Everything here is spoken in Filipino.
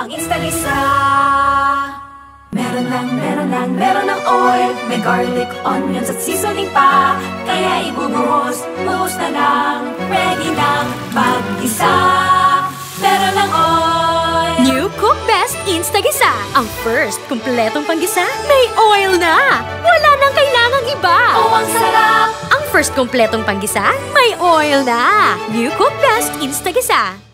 ang Instagisa. Meron ng oil. May garlic, onions at seasoning pa. Kaya ibubuhos na lang. Ready nang mag-isa. Meron ng oil. New Cook Best Instagisa. Ang first kumpletong panggisa. May oil na. Wala nang kailangang iba. Oh, ang sarap. Ang first kumpletong panggisa. May oil na. New Cook Best Instagisa.